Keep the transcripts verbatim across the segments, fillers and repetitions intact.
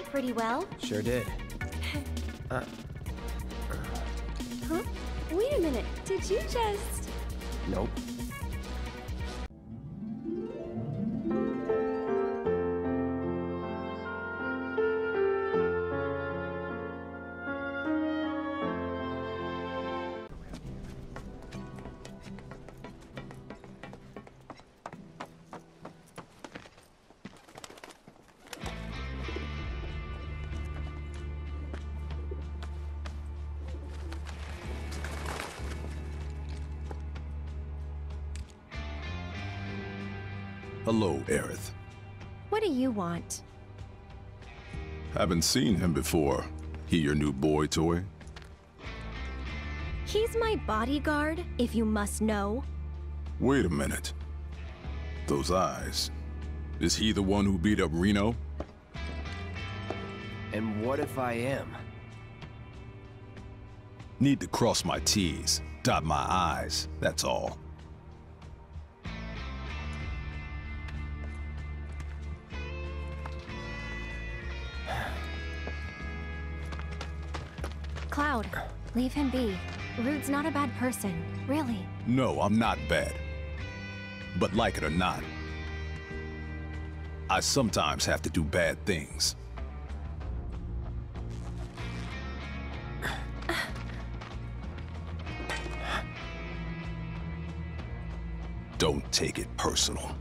pretty well. Sure did. uh. Huh? Wait a minute. Did you just... Nope. Hello, Aerith. What do you want? Haven't seen him before. He your new boy toy? He's my bodyguard, if you must know. Wait a minute. Those eyes. Is he the one who beat up Reno? And what if I am? Need to cross my T's, dot my I's, that's all. Cloud, leave him be. Rude's not a bad person, really. No, I'm not bad. But like it or not, I sometimes have to do bad things. Don't take it personal.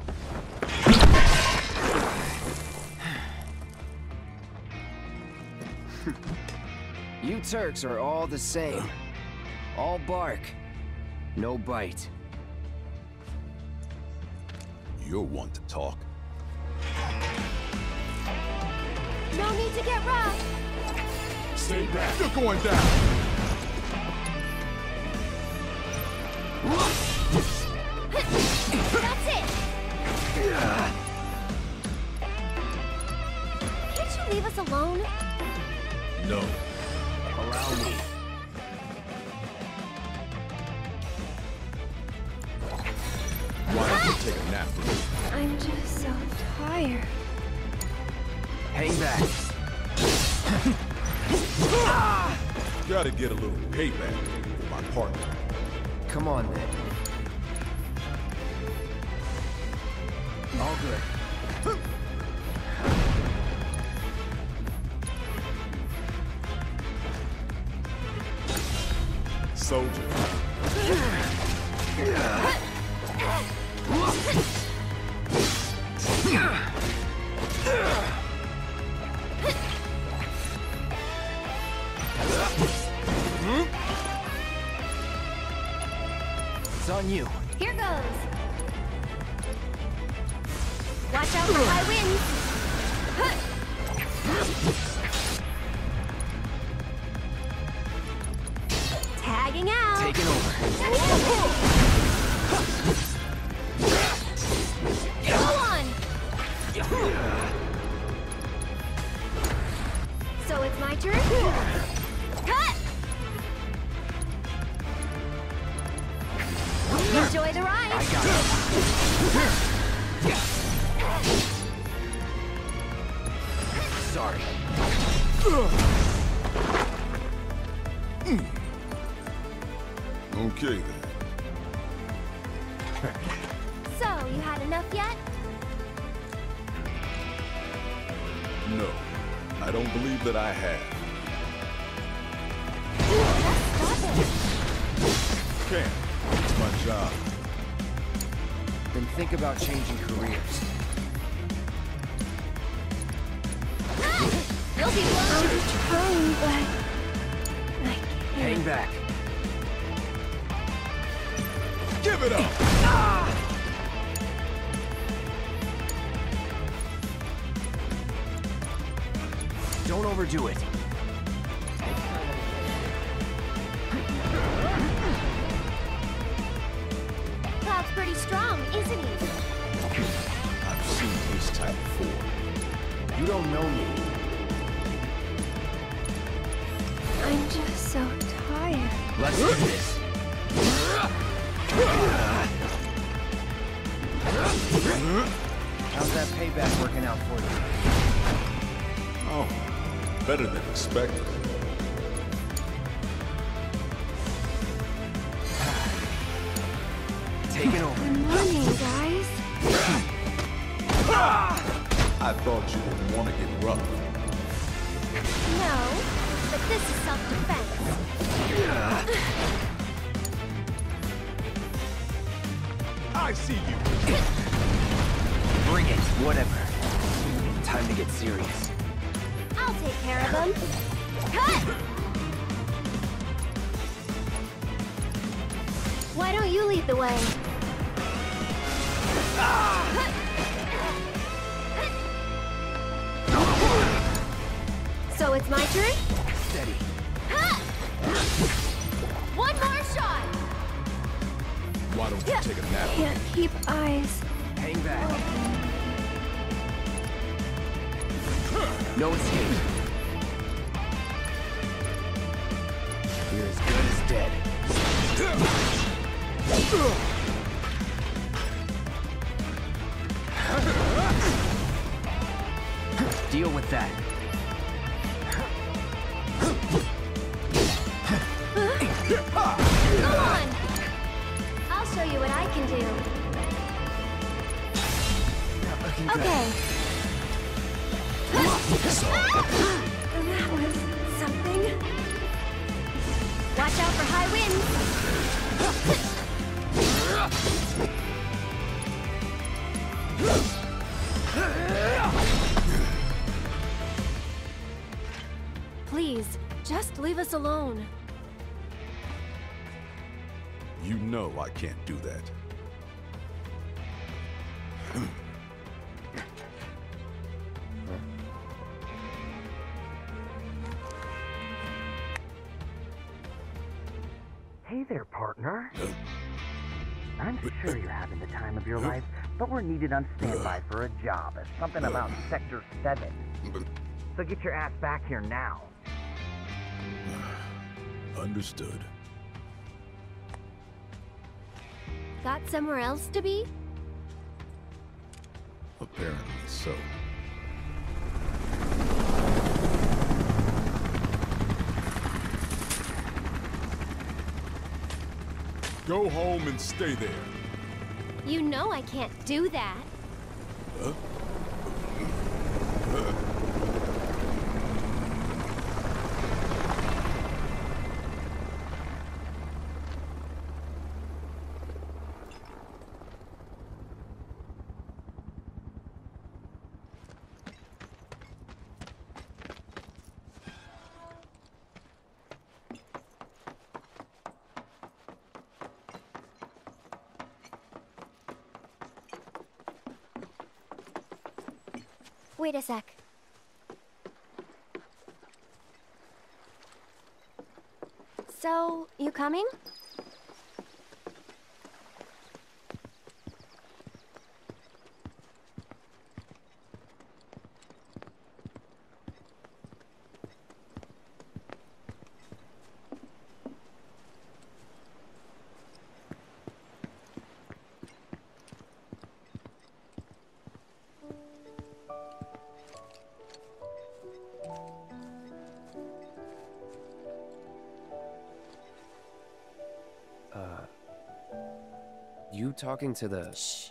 You Turks are all the same. All bark, no bite. You're one to talk. No need to get rough. Stay back. You're going down. That's it. Can't you leave us alone? No. Allow me. Why don't you take a nap for me? I'm just so tired. Hang back. Gotta get a little payback for my partner. Come on, then. All good. Soldier. It's on you. Here goes. Watch out for high winds. Tagging out. Taking over. Go on. So it's my turn. Cut. Enjoy the ride. I got it. Sorry. Okay, then. So, you had enough yet? No, I don't believe that I have. Just stop it. Can't. It's my job. Then think about changing careers. You'll be blown. I'm trying, but I can't. Hang back. Give it up! Ah! Don't overdo it. Cloud's pretty strong, isn't he? I've seen his type before. You don't know me. I'm just so tired. Let's do this. How's that payback working out for you? Oh, better than expected. Taking over. Good morning, guys. I thought you didn't want to get rough. No, but this is self-defense. I see you. Bring it, whatever. Time to get serious. I'll take care of them. Cut! Why don't you lead the way? So it's my turn? Steady. One more shot! Why don't you take a nap? Can't keep eyes. Hang back. No escape. You're as good as dead. Deal with that. Go on! I'll show you what I can do. Not looking good. Okay. That was something. Watch out for high winds. Please, just leave us alone. You know I can't do that. Hey there, partner. I'm sure you're having the time of your life, but we're needed on standby for a job. It's something about Sector seven. So get your ass back here now. Understood. Got somewhere else to be? Apparently so. Go home and stay there. You know I can't do that. Huh? Wait a sec. So, you coming? You talking to the... Shh.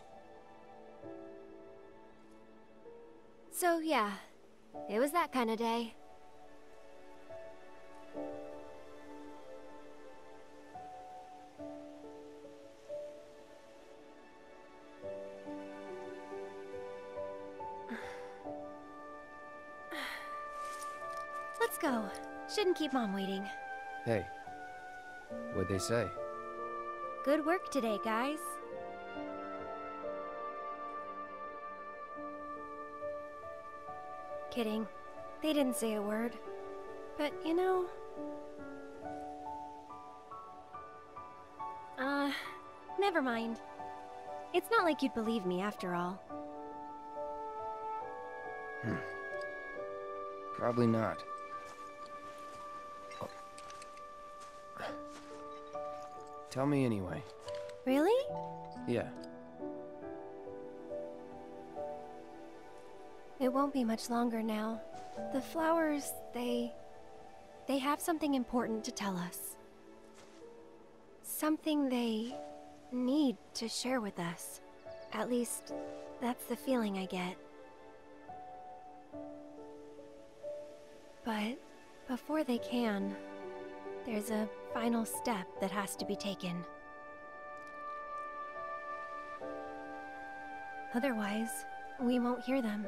So, yeah. It was that kind of day. Let's go. Shouldn't keep Mom waiting. Hey. What'd they say? Good work today, guys. Kidding. They didn't say a word. But, you know... Uh, never mind. It's not like you'd believe me after all. Hmm. Probably not. Oh. Tell me anyway. Really? Yeah. It won't be much longer now. The flowers, they... they have something important to tell us. Something they need to share with us. At least, that's the feeling I get. But before they can, there's a final step that has to be taken. Otherwise, we won't hear them.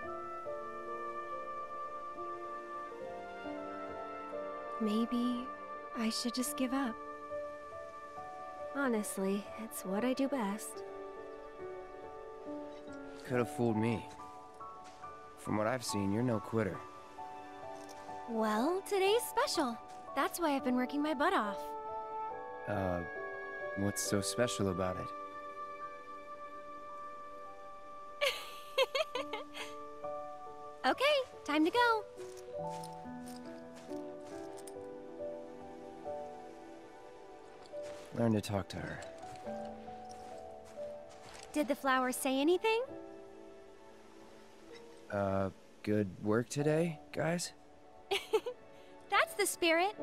Maybe I should just give up. Honestly, it's what I do best. Could have fooled me. From what I've seen, you're no quitter. Well, today's special. That's why I've been working my butt off. Uh, what's so special about it? Okay, time to go. Learn to talk to her. Did the flowers say anything? Uh, good work today, guys? That's the spirit.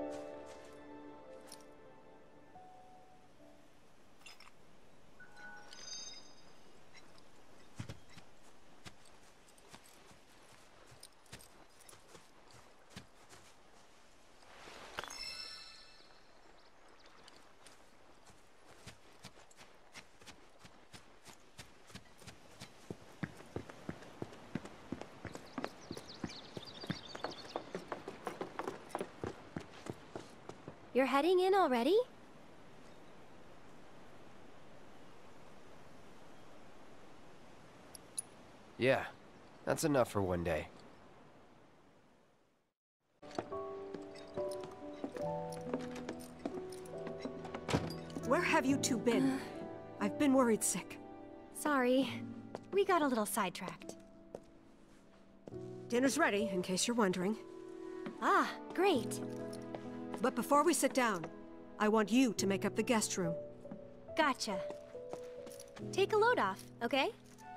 You're heading in already? Yeah, that's enough for one day. Where have you two been? I've been worried sick. Sorry. We got a little sidetracked. Dinner's ready, in case you're wondering. Ah, great. But before we sit down, I want you to make up the guest room. Gotcha. Take a load off, okay?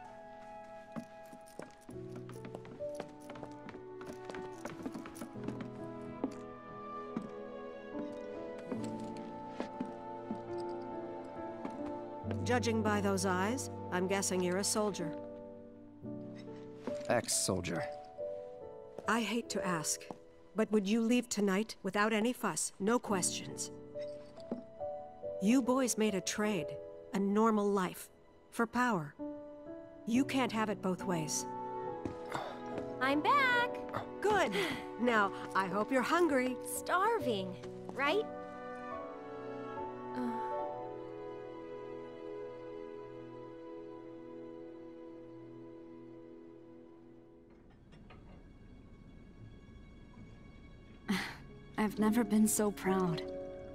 Judging by those eyes, I'm guessing you're a soldier. Ex-soldier. I hate to ask, but would you leave tonight without any fuss, no questions? You boys made a trade, a normal life, for power. You can't have it both ways. I'm back! Good! Now, I hope you're hungry. Starving, right? I've never been so proud.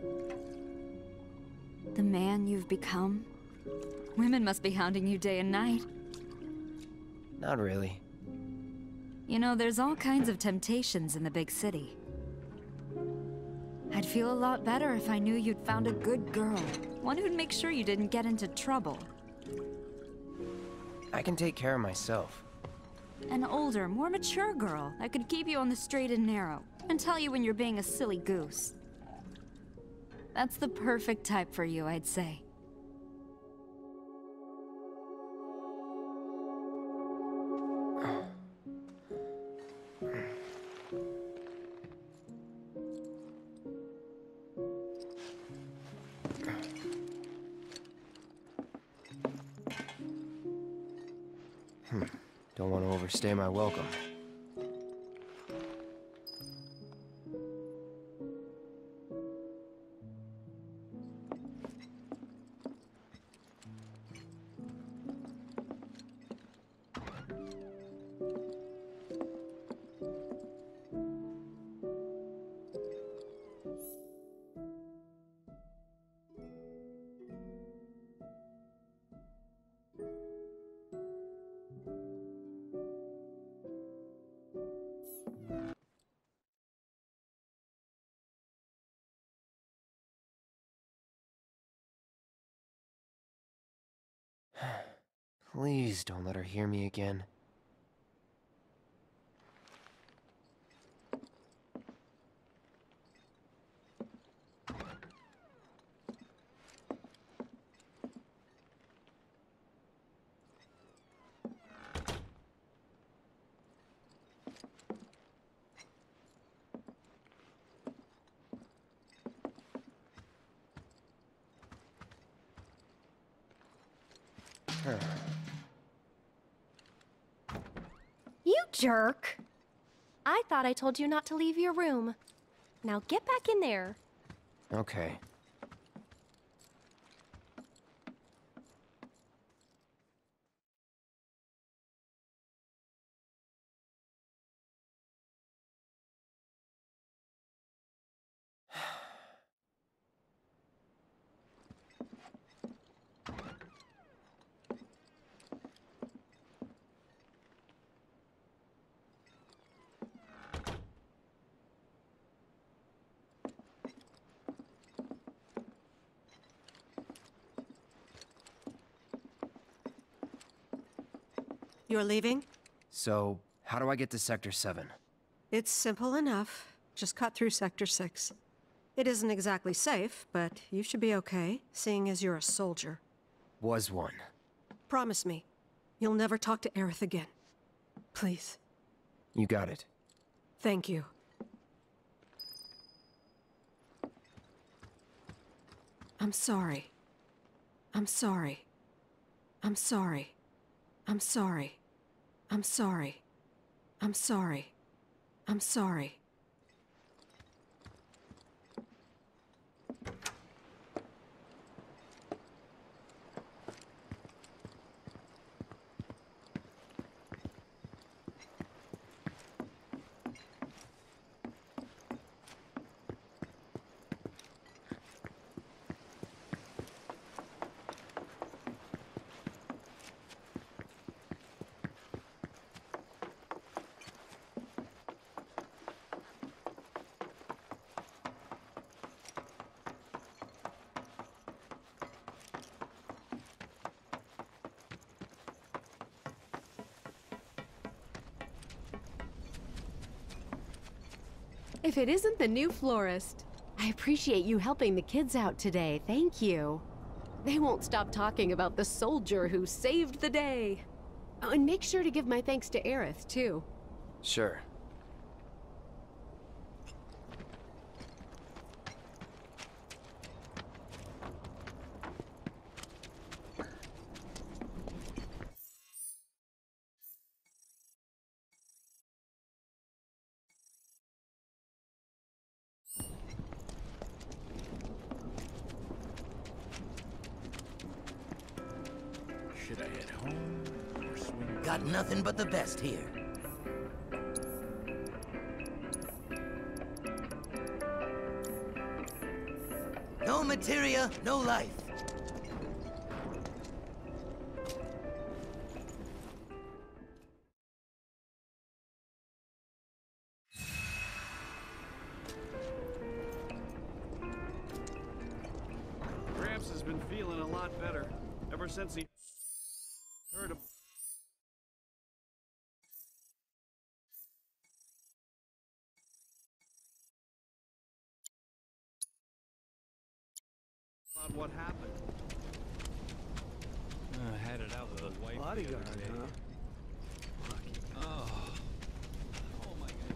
The man you've become. Women must be hounding you day and night. Not really. You know, there's all kinds of temptations in the big city. I'd feel a lot better if I knew you'd found a good girl. One who'd make sure you didn't get into trouble. I can take care of myself. An older, more mature girl that could keep you on the straight and narrow, and tell you when you're being a silly goose. That's the perfect type for you, I'd say. Hmm. Don't want to overstay my welcome. Please don't let her hear me again. You jerk! I thought I told you not to leave your room. Now get back in there. Okay. You're leaving? So, how do I get to Sector seven? It's simple enough. Just cut through Sector six. It isn't exactly safe, but you should be okay, seeing as you're a soldier. Was one. Promise me, you'll never talk to Aerith again. Please. You got it. Thank you. I'm sorry. I'm sorry. I'm sorry. I'm sorry. I'm sorry. I'm sorry. I'm sorry. If it isn't the new florist. I appreciate you helping the kids out today, thank you. They won't stop talking about the soldier who saved the day. Oh, and make sure to give my thanks to Aerith, too. Sure. Should I head home or swing? Got nothing but the best here. No materia, no life. Gramps has been feeling a lot better ever since he heard of about what happened. Uh, had it out with the wife. Bodyguard, the other day. huh? Oh. Oh my god.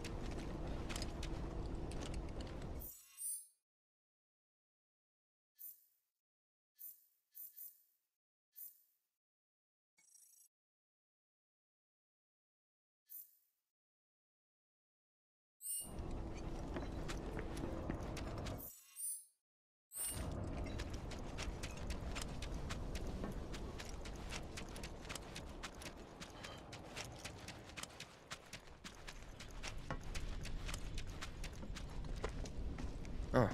Oh.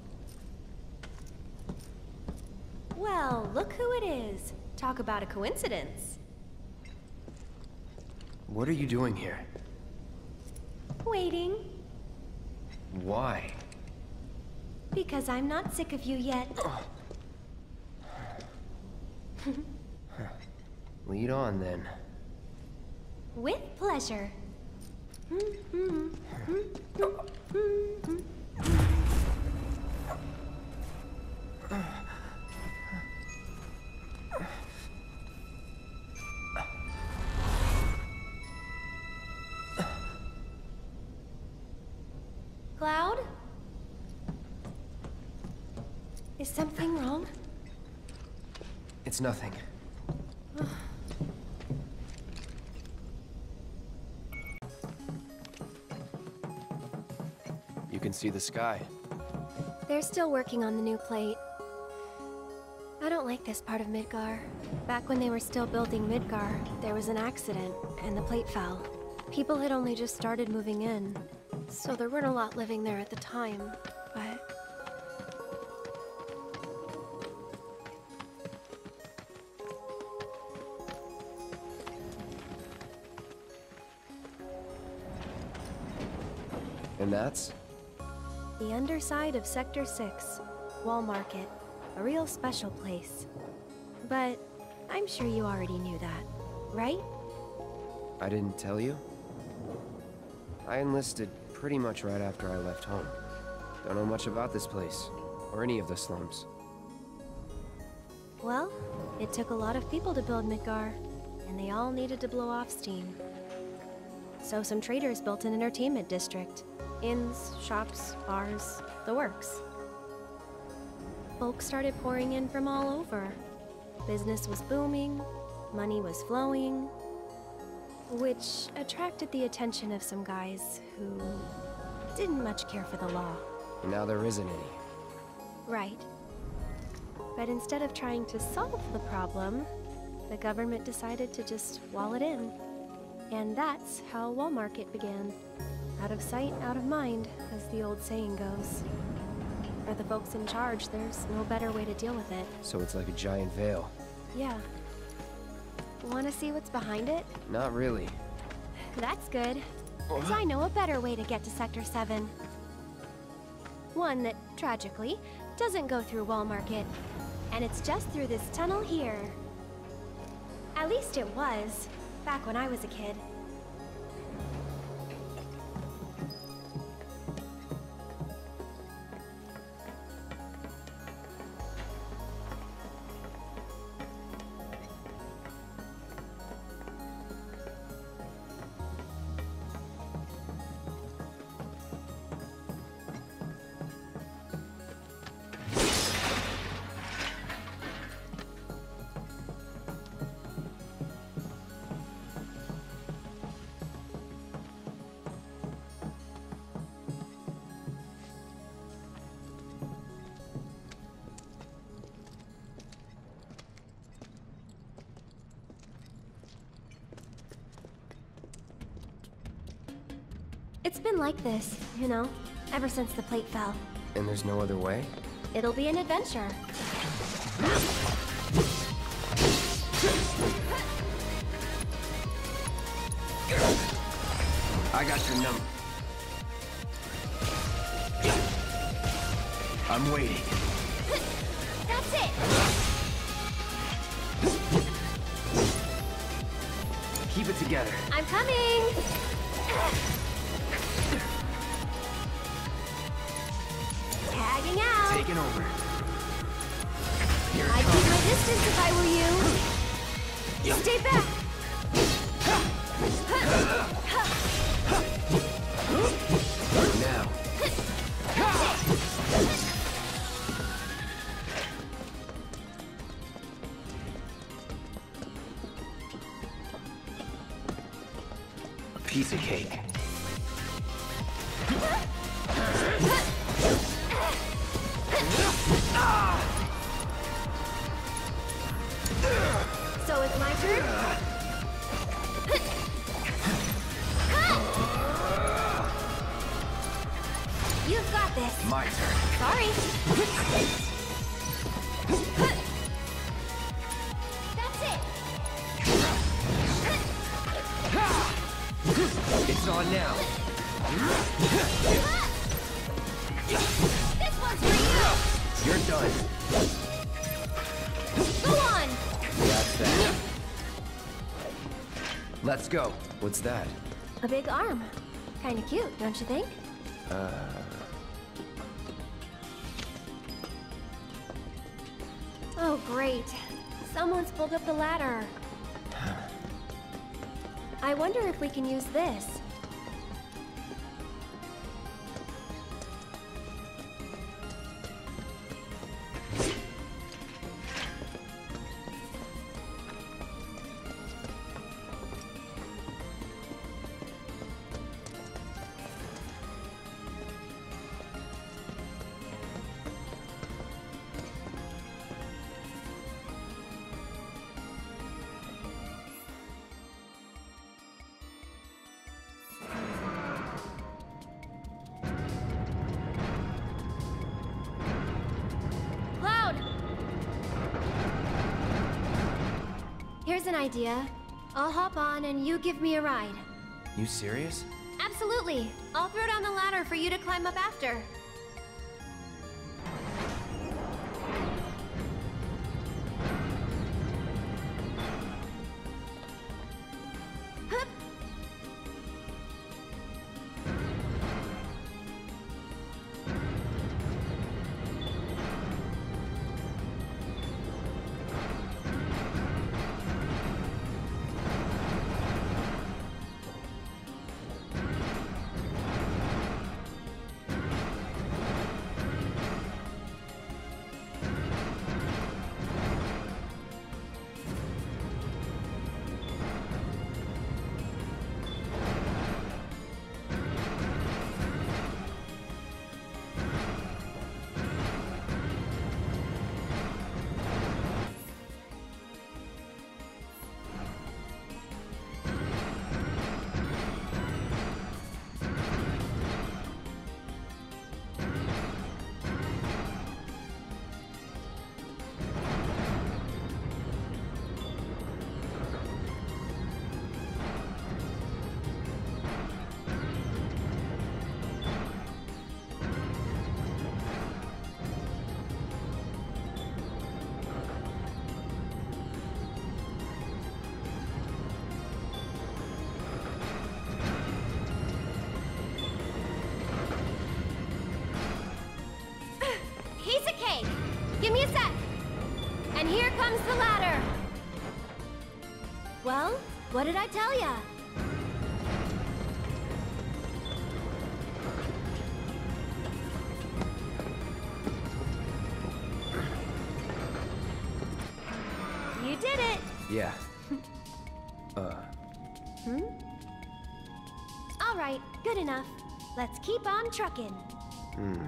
Well, look who it is. Talk about a coincidence. What are you doing here? Waiting. Why? Because I'm not sick of you yet. Lead on, then. With pleasure. Cloud? Is something wrong? It's nothing. You can see the sky. They're still working on the new plate. I don't like this part of Midgar. Back when they were still building Midgar, there was an accident, and the plate fell. People had only just started moving in, so there weren't a lot living there at the time, but... And that's? The underside of Sector six, Wall Market. A real special place. But I'm sure you already knew that, right? I didn't tell you? I enlisted pretty much right after I left home. Don't know much about this place, or any of the slums. Well, it took a lot of people to build Midgar, and they all needed to blow off steam. So some traders built an entertainment district. Inns, shops, bars, the works. Folks started pouring in from all over. Business was booming, money was flowing, which attracted the attention of some guys who didn't much care for the law. And now there isn't any. Right. But instead of trying to solve the problem, the government decided to just wall it in. And that's how Wall Market began. Out of sight, out of mind, as the old saying goes. For the folks in charge, there's no better way to deal with it. So it's like a giant veil. Yeah. Want to see what's behind it? Not really. That's good. Because I know a better way to get to Sector seven. One that, tragically, doesn't go through Wall Market. And it's just through this tunnel here. At least it was, back when I was a kid. It's been like this, you know, ever since the plate fell. And there's no other way? It'll be an adventure. I got your number. I'm waiting. That's it! Keep it together. I'm coming! Tagging out! Taking over. Here it I'd comes. keep my distance if I were you. Stay back! Now. Piece of cake. So it's my turn? You've got this. My turn. Sorry. That's it. It's on now. This one's for you. You're done. Go on. That's that. Let's go. What's that? A big arm. Kinda cute, don't you think? Uh... Oh, great. Someone's pulled up the ladder. I wonder if we can use this. Here's an idea. I'll hop on and you give me a ride. You serious? Absolutely. I'll throw down the ladder for you to climb up after. Hup. Give me a sec. And here comes the ladder. Well, what did I tell ya? You did it. Yeah. uh. Hmm? All right, good enough. Let's keep on trucking. Hmm.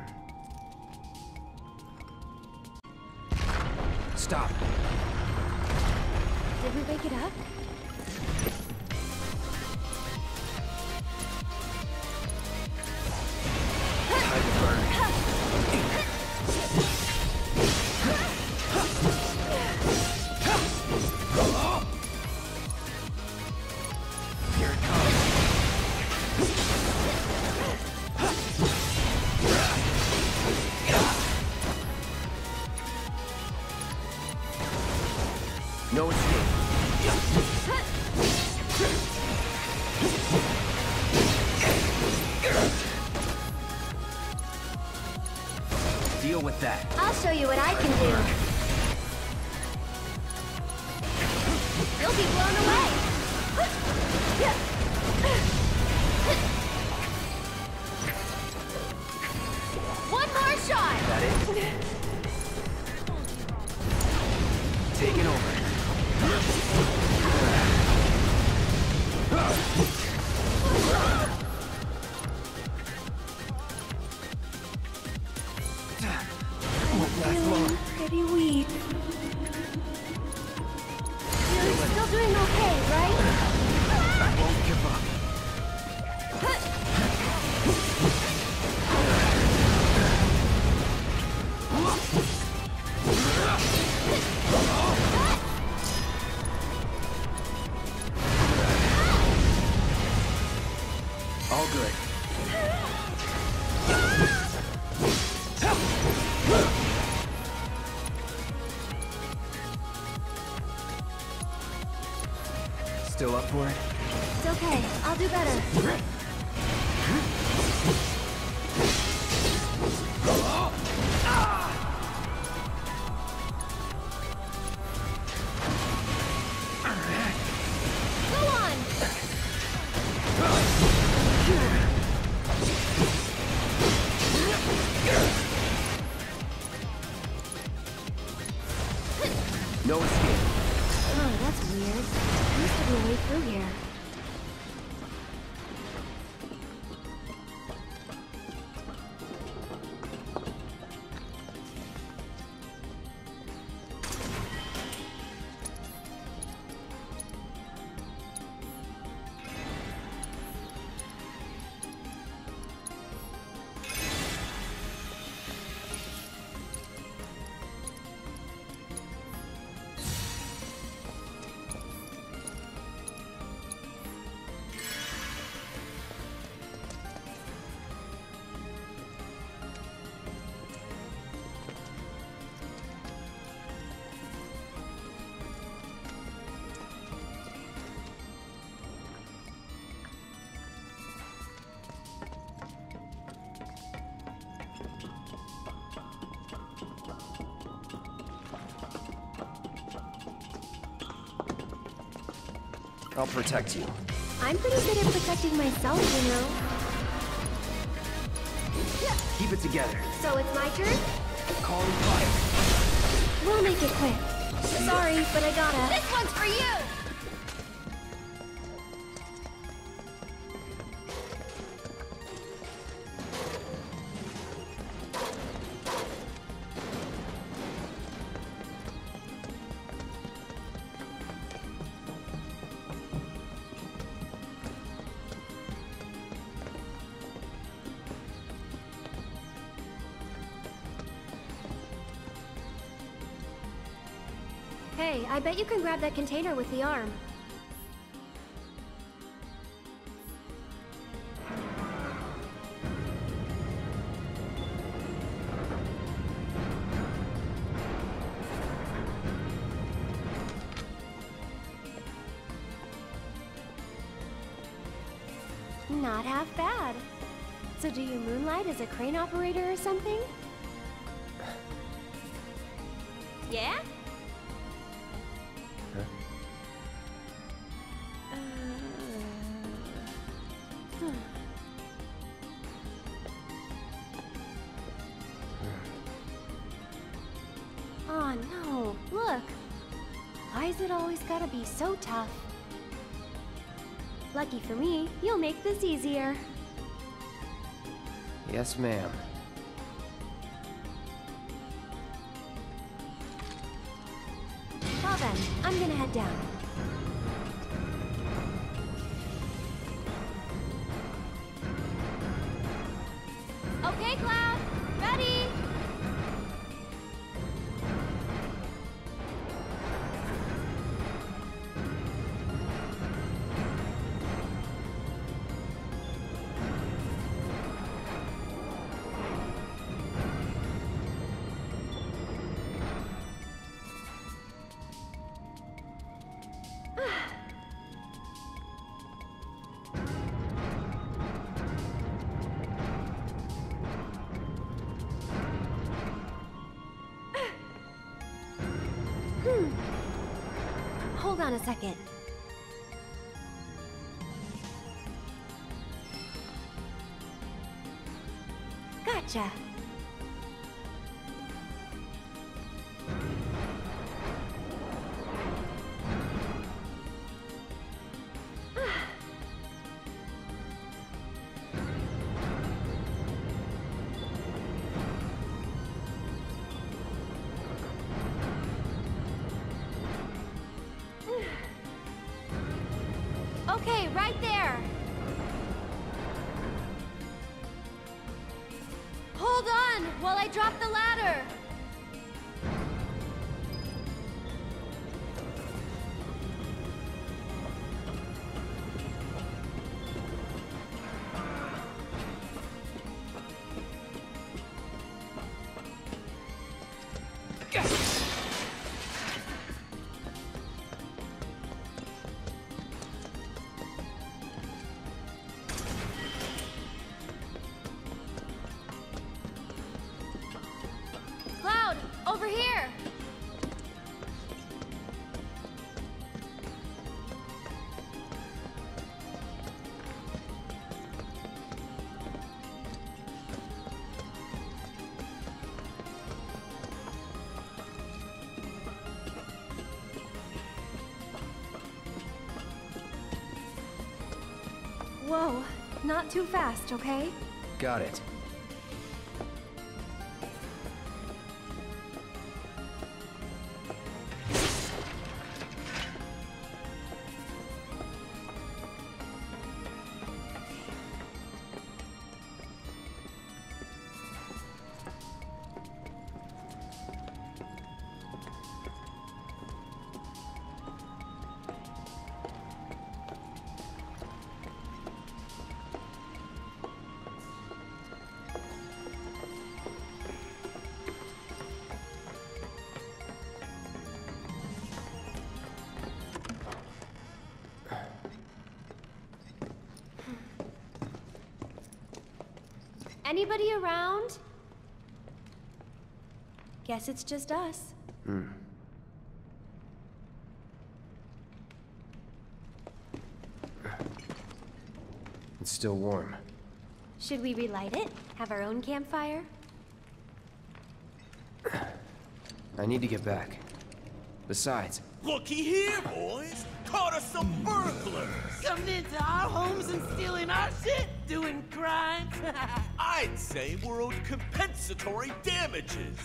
Stop. Did we wake it up? Time to burn. Here it comes. No escape. Deal with that. I'll show you what I can do. You'll be blown away. One more shot. That it? Take it over. Feeling pretty weak. You're still doing okay, right? I won't give up. All good. Still up for it? It's okay. I'll do better. Go on. No escape. Oh, that's weird. There used to be a way through here. I'll protect you. I'm pretty good at protecting myself, you know. Keep it together. So it's my turn? Calling fire. We'll make it quick. Sorry, but I gotta. This one's for you! Hey, I bet you can grab that container with the arm. Not half bad. So do you moonlight as a crane operator or something? Yeah? Oh no, look! Why's it always gotta be so tough? Lucky for me, you'll make this easier. Yes, ma'am. Well then, I'm gonna head down. Okay, Cloud! Ready! Hmm. Hold on a second. Gotcha. Okay, right there. Hold on while I drop the ladder. Cloud, over here. Whoa, not too fast, okay? Got it. Anybody around? Guess it's just us. Hmm. It's still warm. Should we relight it? Have our own campfire? I need to get back. Besides... Looky here, boys! Caught us some burglars! Coming into our homes and stealing our shit? Doing crimes? I'd say we're owed compensatory damages!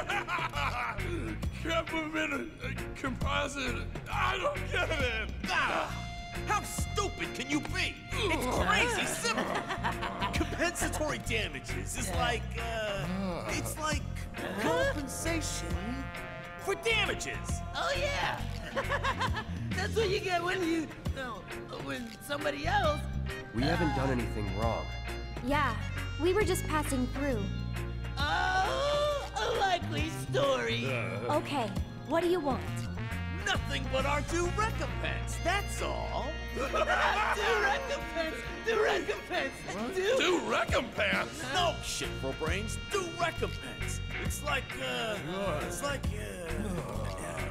Captain composite. I don't get it! Ah, how stupid can you be? It's crazy simple! Compensatory damages is like, uh... It's like compensation for damages! Oh yeah! That's what you get when you... No, when somebody else... We haven't done anything wrong. Yeah, we were just passing through. Oh, a likely story. Okay, what do you want? Nothing but our due recompense, that's all! Do recompense! Do recompense! Do... Do recompense? No shit for brains, due recompense! It's like, uh... It's like, uh...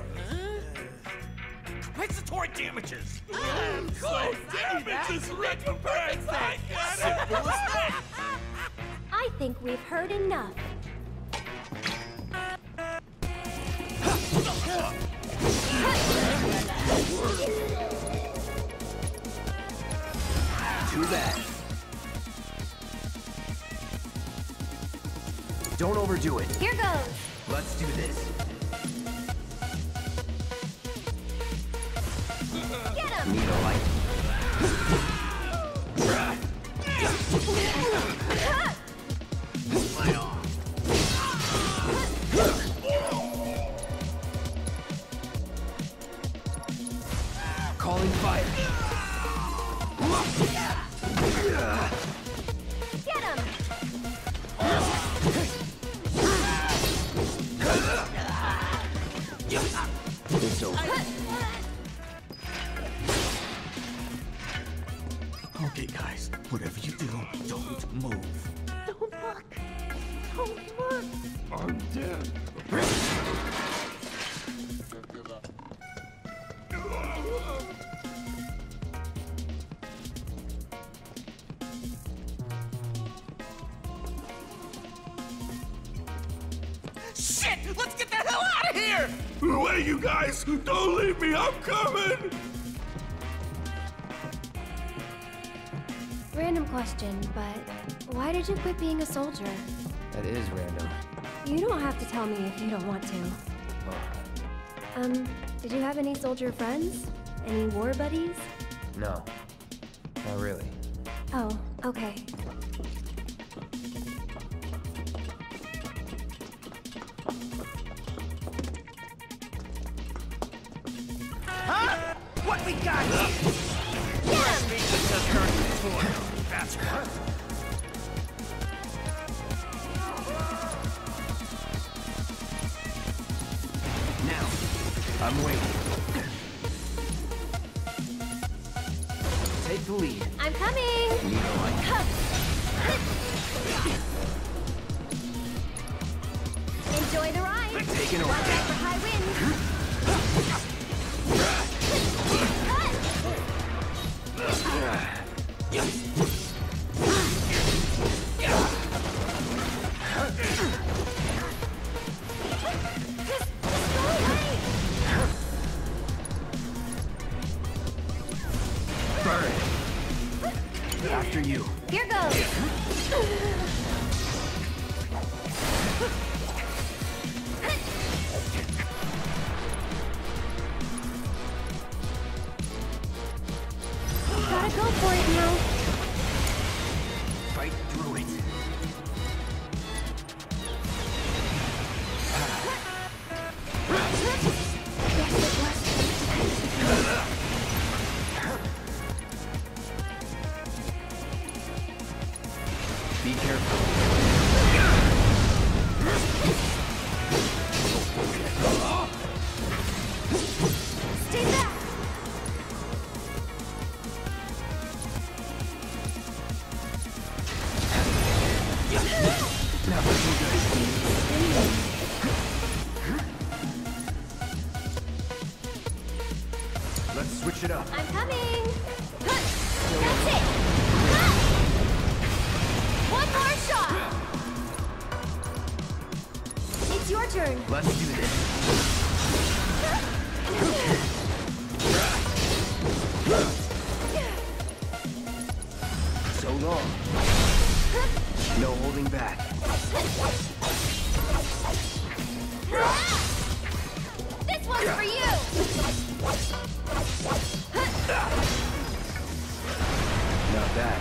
compensatory damages! Of course, Damages recompense! I get it! Simple as that! I think we've heard enough. Too bad. Don't overdo it. Here goes. Let's do this. Get him! Need a light. My arm! Calling fire. Get him! It's over. Okay, guys, whatever you do, don't move. Don't look. Don't look. I'm dead. Shit! Let's get the hell out of here! Wait, you guys! Don't leave me! I'm coming! Random question, but why did you quit being a soldier? That is random. You don't have to tell me if you don't want to. Oh, Um, did you have any soldier friends? Any war buddies? no. Not really. Oh, okay. Huh? What we got here? That's what. Now, I'm waiting. Take the lead. I'm coming! Need a light. Enjoy the ride! Taking over. Watch out for high winds! Burn. After you. Here goes! Gotta go for it now. Fight through it. Yes, it was. Be careful. Stay back! Not looking good. Let's switch it up. I'm coming! That's it! One more shot! It's your turn. Let's do this. So long. No holding back. This one's for you! Not bad.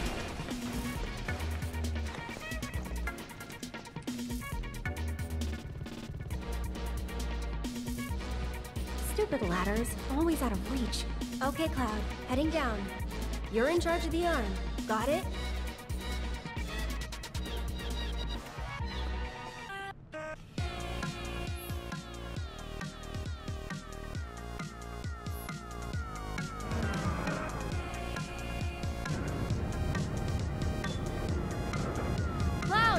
Stupid ladders, always out of reach. Okay, Cloud, heading down. You're in charge of the arm. Got it? Cloud!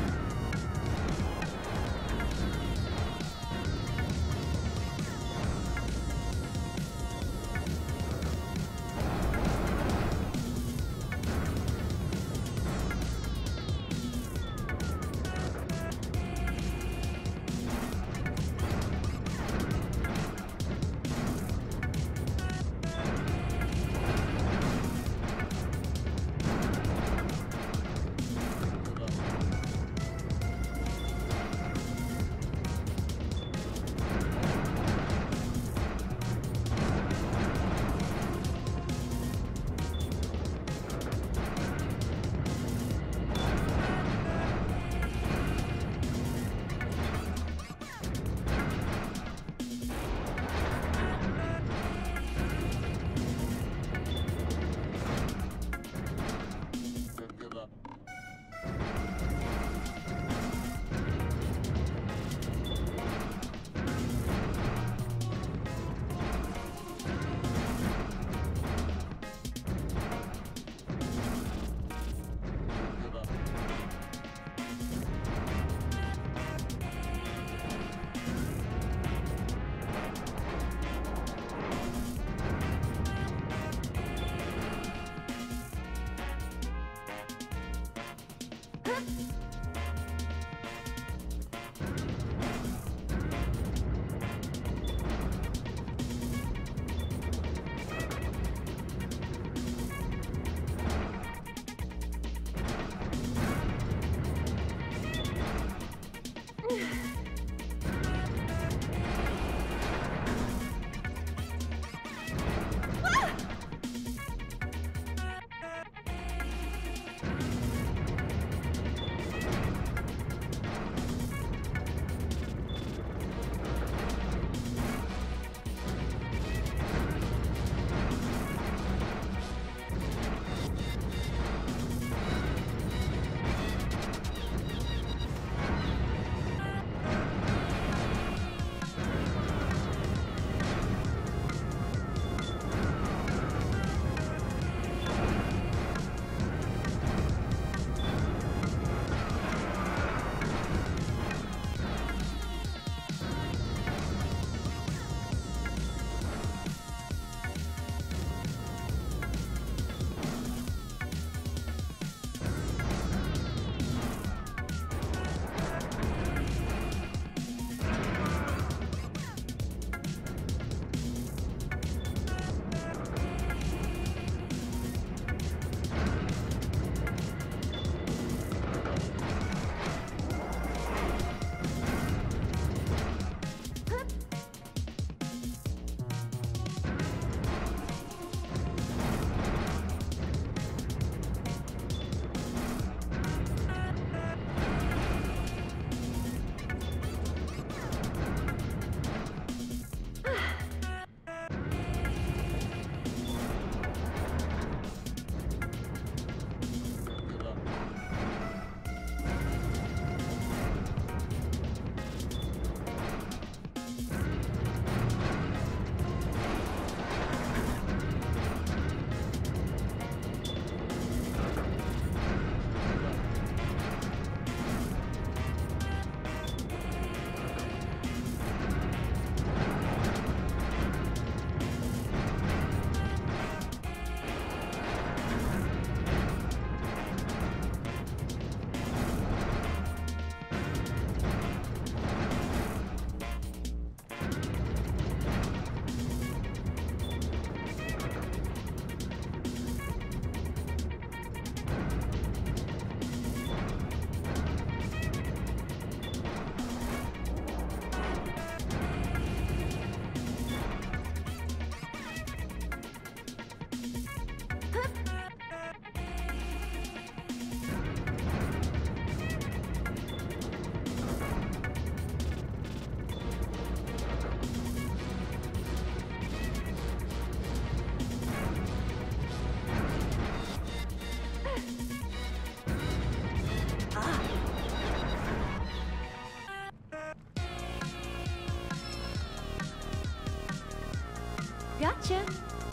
Gotcha.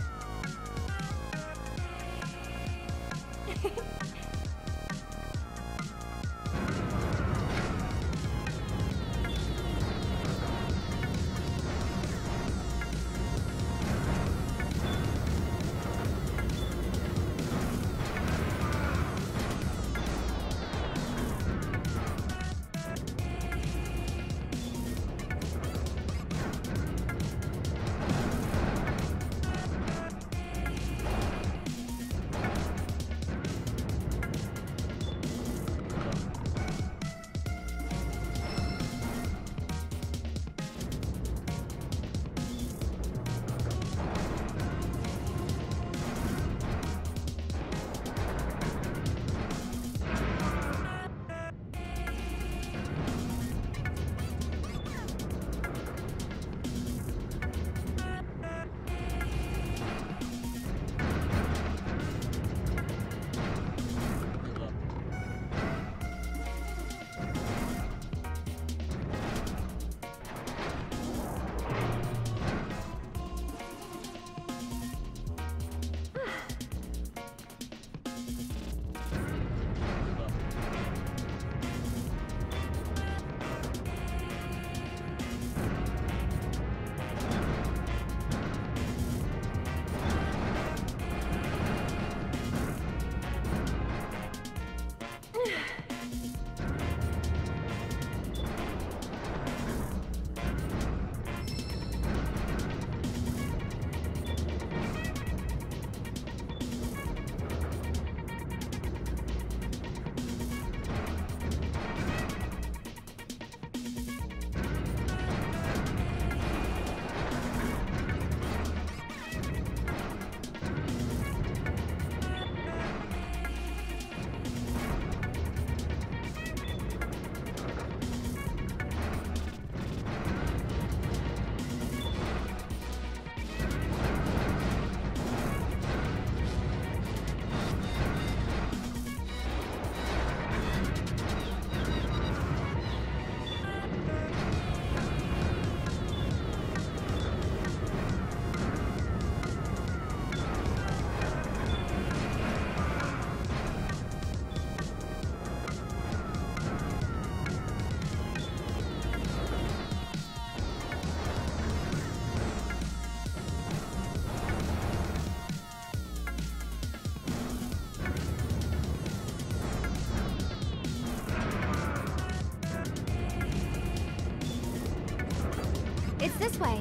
It's this way.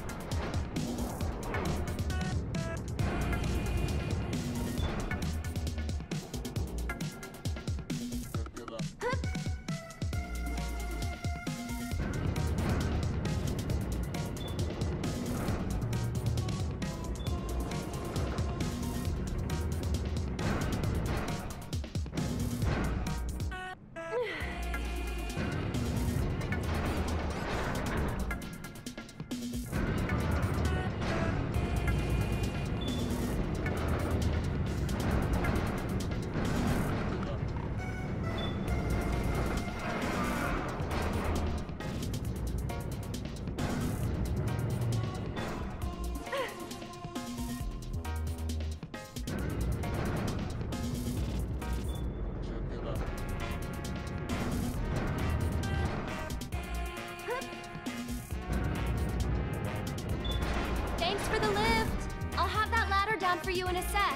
Thanks for the lift. I'll have that ladder down for you in a sec.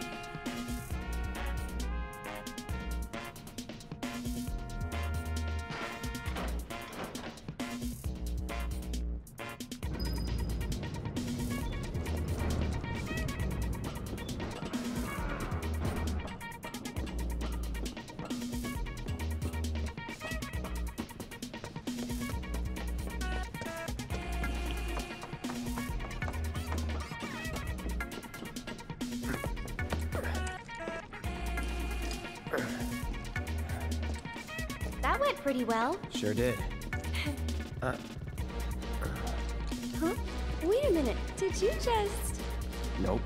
That went pretty well. Sure did. uh. Huh? Wait a minute. Did you just... Nope.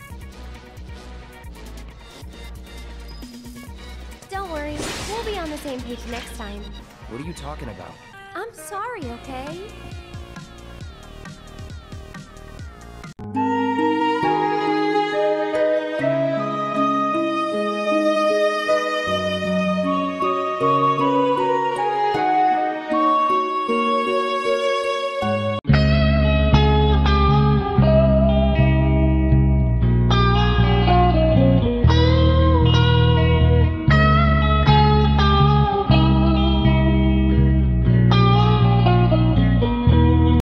Don't worry. We'll be on the same page next time. What are you talking about? I'm sorry, okay?